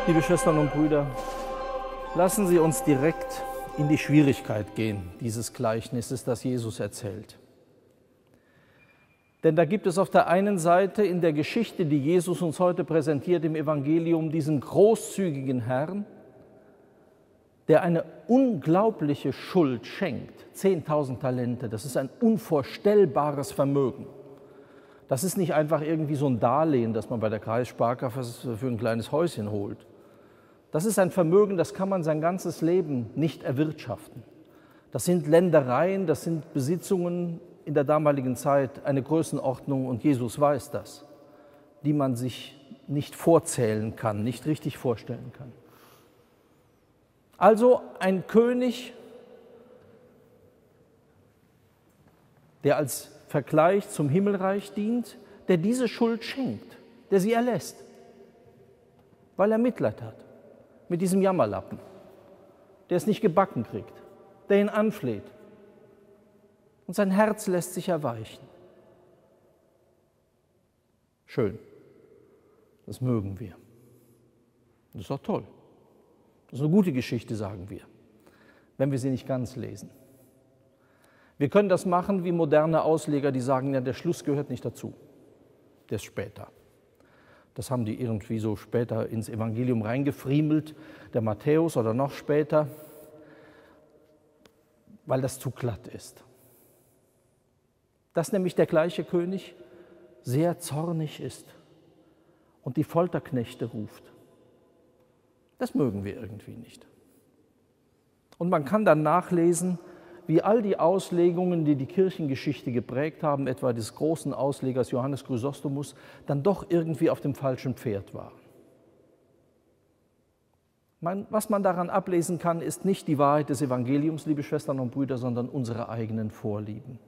Liebe Schwestern und Brüder, lassen Sie uns direkt in die Schwierigkeit gehen, dieses Gleichnisses, das Jesus erzählt. Denn da gibt es auf der einen Seite in der Geschichte, die Jesus uns heute präsentiert im Evangelium, diesen großzügigen Herrn, der eine unglaubliche Schuld schenkt. 10.000 Talente, das ist ein unvorstellbares Vermögen. Das ist nicht einfach irgendwie so ein Darlehen, das man bei der Kreissparkasse für ein kleines Häuschen holt. Das ist ein Vermögen, das kann man sein ganzes Leben nicht erwirtschaften. Das sind Ländereien, das sind Besitzungen in der damaligen Zeit, eine Größenordnung, und Jesus weiß das, die man sich nicht vorzählen kann, nicht richtig vorstellen kann. Also ein König, der als Vergleich zum Himmelreich dient, der diese Schuld schenkt, der sie erlässt, weil er Mitleid hat mit diesem Jammerlappen, der es nicht gebacken kriegt, der ihn anfleht. Und sein Herz lässt sich erweichen. Schön, das mögen wir. Das ist doch toll. Das ist eine gute Geschichte, sagen wir, wenn wir sie nicht ganz lesen. Wir können das machen wie moderne Ausleger, die sagen, ja, der Schluss gehört nicht dazu, der ist später. Das haben die irgendwie so später ins Evangelium reingefriemelt, der Matthäus oder noch später, weil das zu glatt ist. Dass nämlich der gleiche König sehr zornig ist und die Folterknechte ruft. Das mögen wir irgendwie nicht. Und man kann dann nachlesen, wie all die Auslegungen, die die Kirchengeschichte geprägt haben, etwa des großen Auslegers Johannes Chrysostomus, dann doch irgendwie auf dem falschen Pferd waren. Was man daran ablesen kann, ist nicht die Wahrheit des Evangeliums, liebe Schwestern und Brüder, sondern unsere eigenen Vorlieben.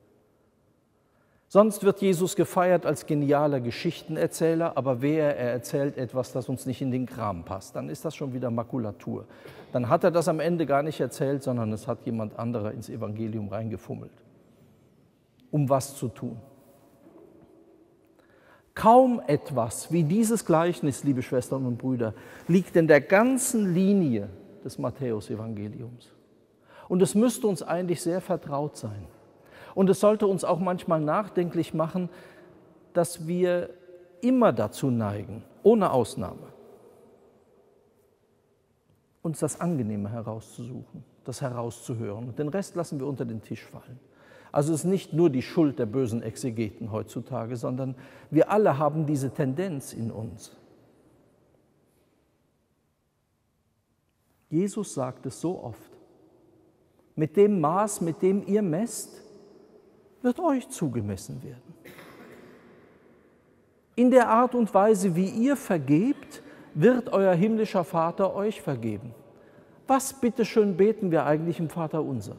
Sonst wird Jesus gefeiert als genialer Geschichtenerzähler, aber er erzählt etwas, das uns nicht in den Kram passt. Dann ist das schon wieder Makulatur. Dann hat er das am Ende gar nicht erzählt, sondern es hat jemand anderer ins Evangelium reingefummelt, um was zu tun. Kaum etwas wie dieses Gleichnis, liebe Schwestern und Brüder, liegt in der ganzen Linie des Matthäus-Evangeliums. Und es müsste uns eigentlich sehr vertraut sein. Und es sollte uns auch manchmal nachdenklich machen, dass wir immer dazu neigen, ohne Ausnahme, uns das Angenehme herauszusuchen, das herauszuhören. Und den Rest lassen wir unter den Tisch fallen. Also es ist nicht nur die Schuld der bösen Exegeten heutzutage, sondern wir alle haben diese Tendenz in uns. Jesus sagt es so oft: Mit dem Maß, mit dem ihr messt, wird euch zugemessen werden. In der Art und Weise, wie ihr vergebt, wird euer himmlischer Vater euch vergeben. Was bitteschön beten wir eigentlich im Vaterunser?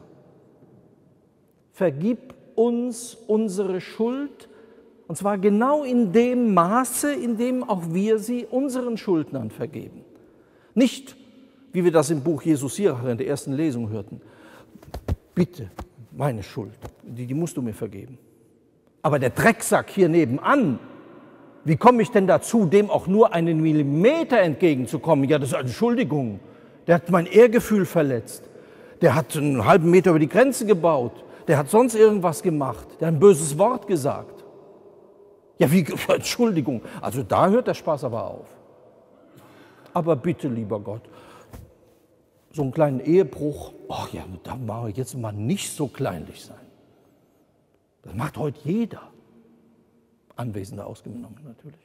Vergib uns unsere Schuld, und zwar genau in dem Maße, in dem auch wir sie unseren Schuldnern vergeben. Nicht, wie wir das im Buch Jesus Sirach in der ersten Lesung hörten: Bitte, meine Schuld, die musst du mir vergeben. Aber der Drecksack hier nebenan, wie komme ich denn dazu, dem auch nur einen Millimeter entgegenzukommen? Ja, das ist eine Entschuldigung. Der hat mein Ehrgefühl verletzt. Der hat einen halben Meter über die Grenze gebaut. Der hat sonst irgendwas gemacht. Der hat ein böses Wort gesagt. Ja, wie, Entschuldigung. Also da hört der Spaß aber auf. Aber bitte, lieber Gott, so einen kleinen Ehebruch, ach ja, da machen wir jetzt mal nicht so kleinlich sein. Das macht heute jeder. Anwesende ausgenommen natürlich.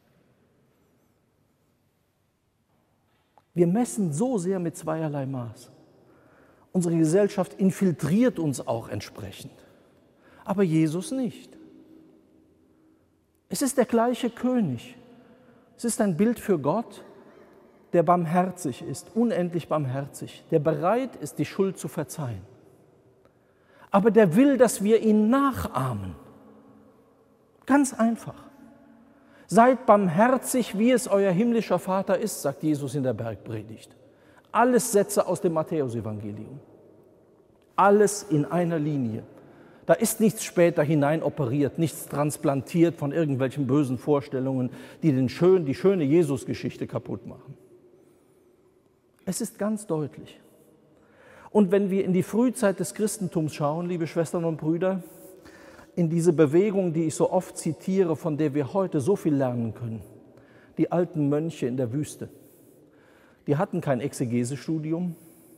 Wir messen so sehr mit zweierlei Maß. Unsere Gesellschaft infiltriert uns auch entsprechend. Aber Jesus nicht. Es ist der gleiche König. Es ist ein Bild für Gott, der barmherzig ist, unendlich barmherzig, der bereit ist, die Schuld zu verzeihen. Aber der will, dass wir ihn nachahmen. Ganz einfach. Seid barmherzig, wie es euer himmlischer Vater ist, sagt Jesus in der Bergpredigt. Alles Sätze aus dem Matthäusevangelium. Alles in einer Linie. Da ist nichts später hinein operiert, nichts transplantiert von irgendwelchen bösen Vorstellungen, die die schöne Jesusgeschichte kaputt machen. Es ist ganz deutlich. Und wenn wir in die Frühzeit des Christentums schauen, liebe Schwestern und Brüder, in diese Bewegung, die ich so oft zitiere, von der wir heute so viel lernen können, die alten Mönche in der Wüste, die hatten kein Exegesestudium,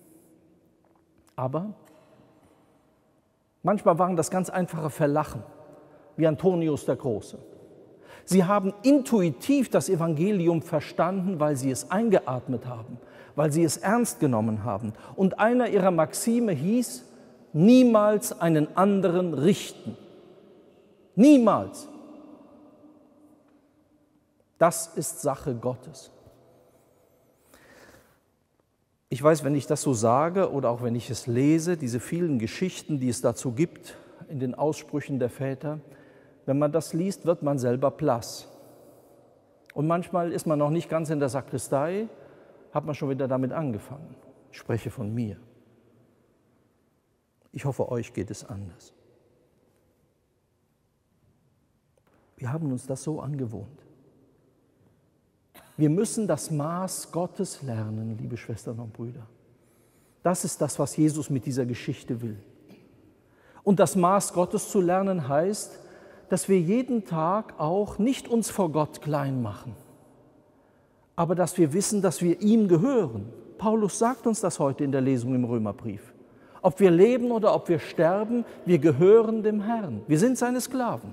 aber manchmal waren das ganz einfache Verlachen, wie Antonius der Große. Sie haben intuitiv das Evangelium verstanden, weil sie es eingeatmet haben, weil sie es ernst genommen haben. Und einer ihrer Maxime hieß, niemals einen anderen richten. Niemals. Das ist Sache Gottes. Ich weiß, wenn ich das so sage oder auch wenn ich es lese, diese vielen Geschichten, die es dazu gibt in den Aussprüchen der Väter, wenn man das liest, wird man selber blass. Und manchmal ist man noch nicht ganz in der Sakristei, hat man schon wieder damit angefangen. Ich spreche von mir. Ich hoffe, euch geht es anders. Wir haben uns das so angewohnt. Wir müssen das Maß Gottes lernen, liebe Schwestern und Brüder. Das ist das, was Jesus mit dieser Geschichte will. Und das Maß Gottes zu lernen heißt, dass wir jeden Tag auch nicht uns vor Gott klein machen, aber dass wir wissen, dass wir ihm gehören. Paulus sagt uns das heute in der Lesung im Römerbrief. Ob wir leben oder ob wir sterben, wir gehören dem Herrn. Wir sind seine Sklaven.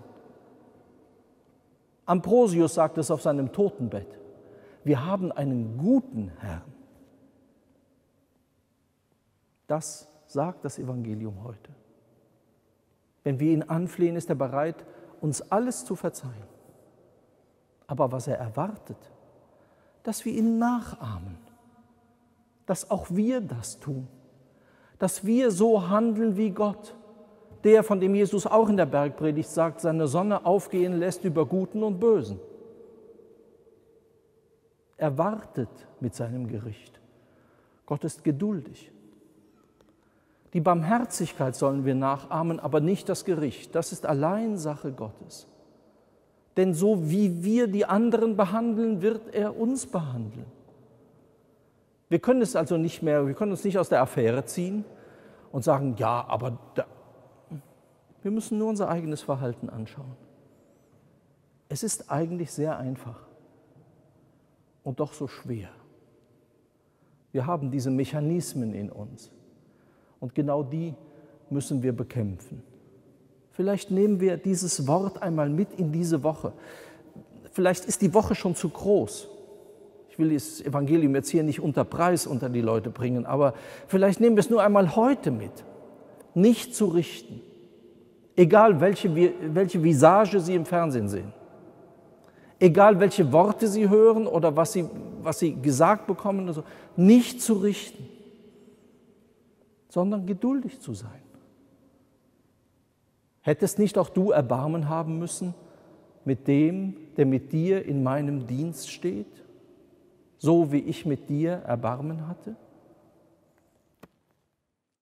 Ambrosius sagt es auf seinem Totenbett. Wir haben einen guten Herrn. Das sagt das Evangelium heute. Wenn wir ihn anflehen, ist er bereit, uns alles zu verzeihen. Aber was er erwartet, dass wir ihn nachahmen, dass auch wir das tun, dass wir so handeln wie Gott, der, von dem Jesus auch in der Bergpredigt sagt, seine Sonne aufgehen lässt über Guten und Bösen. Er wartet mit seinem Gericht. Gott ist geduldig. Die Barmherzigkeit sollen wir nachahmen, aber nicht das Gericht. Das ist allein Sache Gottes. Denn so wie wir die anderen behandeln, wird er uns behandeln. Wir können es also nicht mehr, wir können uns nicht aus der Affäre ziehen und sagen, ja, aber wir müssen nur unser eigenes Verhalten anschauen. Es ist eigentlich sehr einfach und doch so schwer. Wir haben diese Mechanismen in uns. Und genau die müssen wir bekämpfen. Vielleicht nehmen wir dieses Wort einmal mit in diese Woche. Vielleicht ist die Woche schon zu groß. Ich will das Evangelium jetzt hier nicht unter Preis unter die Leute bringen, aber vielleicht nehmen wir es nur einmal heute mit. Nicht zu richten. Egal welche Visage Sie im Fernsehen sehen. Egal welche Worte Sie hören oder was Sie gesagt bekommen. Oder so. Nicht zu richten, sondern geduldig zu sein. Hättest nicht auch du Erbarmen haben müssen mit dem, der mit dir in meinem Dienst steht, so wie ich mit dir Erbarmen hatte?